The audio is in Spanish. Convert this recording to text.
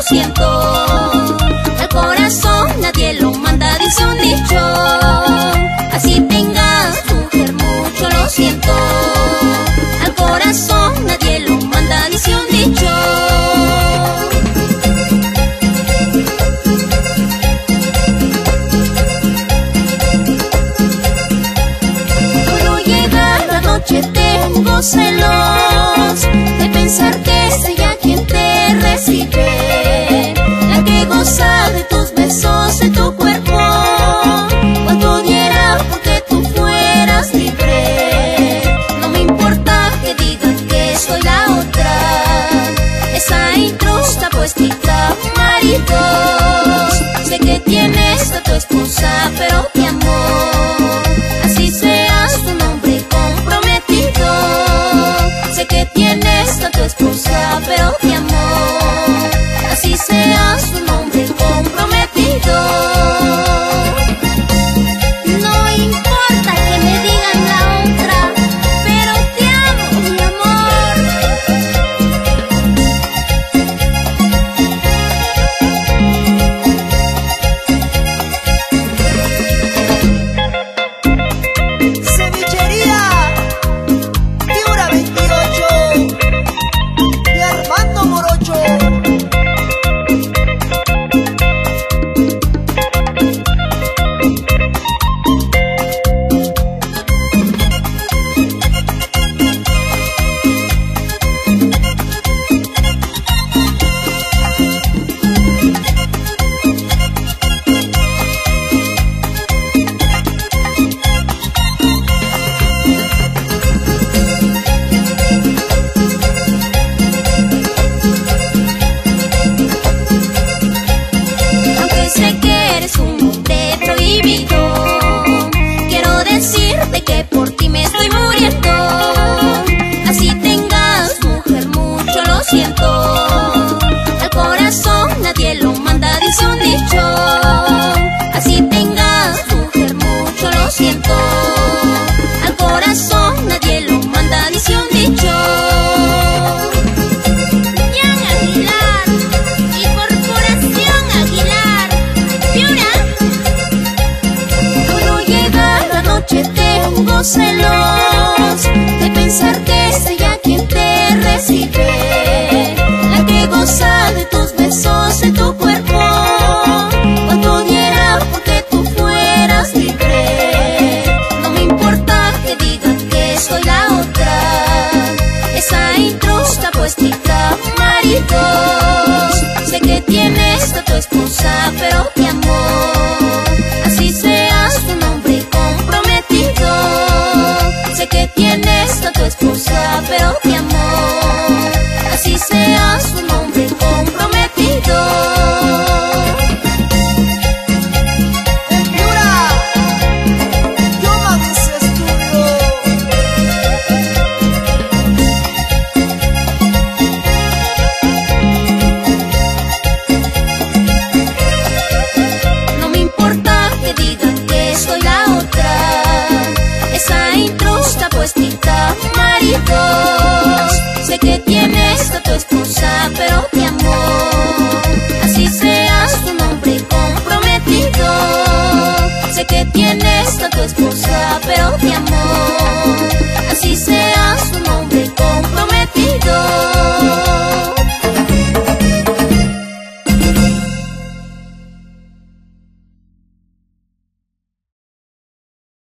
siento. El corazón nadie lo manda, dice un dicho. Así tengas, mujer, mucho lo siento. Al corazón nadie lo manda, dice un dicho. Cuando llega la noche tengo celos de pensar que es ella quien te recibe, la que goza de tus besos, de tu cuerpo. Cuanto diera porque tú fueras libre. No me importa que digan que soy la otra, esa intrusa puestita, maridos. Sé que tienes a tu esposa, pero te amo. Así seas un hombre comprometido. Sé que tienes a tu esposa, pero te amo. Así seas un hombre comprometido. No importa que me digan la otra, pero te amo, mi amor. Cevichería Piura 28 de Armando Morocho. Aunque sé que eres un hombre prohibido, quiero decirte que por ti me estoy muriendo. Así tengas, mujer, mucho lo siento. Al corazón nadie lo manda, dice un dicho. Así tengas, mujer, mucho lo siento. Al corazón nadie lo manda, dice un dicho. Yan Aguilar y Corporación Aguilar, Piura. Cuando llega la noche tengo celos de pensar que es ella quien te recibe, la que goza de tus besos, de tu cuerpo. Cuanto diera porque tú fueras libre. No me importa que digan que soy la otra, esa intrusa puestita, maridos. Sé que tienes a tu esposa, pero te amo. Así seas un hombre comprometido. Sé que tienes a tu esposa, pero te amo. Así seas un hombre comprometido. En Piura, Yomax Studio. No me importa que digan que soy la otra, esa intrusa puestita, maridos. Sé que tienes a tu esposa, pero te amo. Así seas un hombre comprometido. Sé que tienes a tu esposa, pero te amo.